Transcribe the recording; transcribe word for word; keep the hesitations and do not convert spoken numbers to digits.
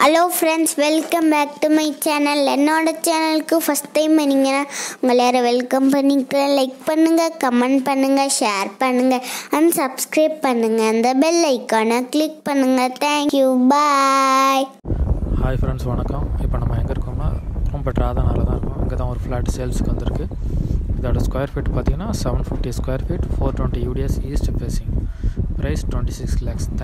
Hello friends, welcome back to my channel. என்னோட சேனலுக்கு first time பண்ணீங்கன்னா உங்களை யாரும் வெல்கம் பண்ணிக்கிறேன். லைக் பண்ணுங்க, கமெண்ட் பண்ணுங்க, ஷேர் பண்ணுங்க அண்ட் சப்ஸ்கிரைப் பண்ணுங்க. அந்த பெல் ஐக்கானை கிளிக் பண்ணுங்க. தேங்க்யூ, பாய். ஹாய் ஃப்ரெண்ட்ஸ், வணக்கம். இப்போ நம்ம எங்கே இருக்கோம்னா Chrompet ராதானால தான் இருக்கும். இங்கே தான் ஒரு ஃப்ளாட் சேல்ஸுக்கு வந்திருக்கு. இதோட ஸ்கொயர் ஃபீட் பார்த்தீங்கன்னா seven fifty square feet, four twenty UDS, east facing, price twenty six lakhs.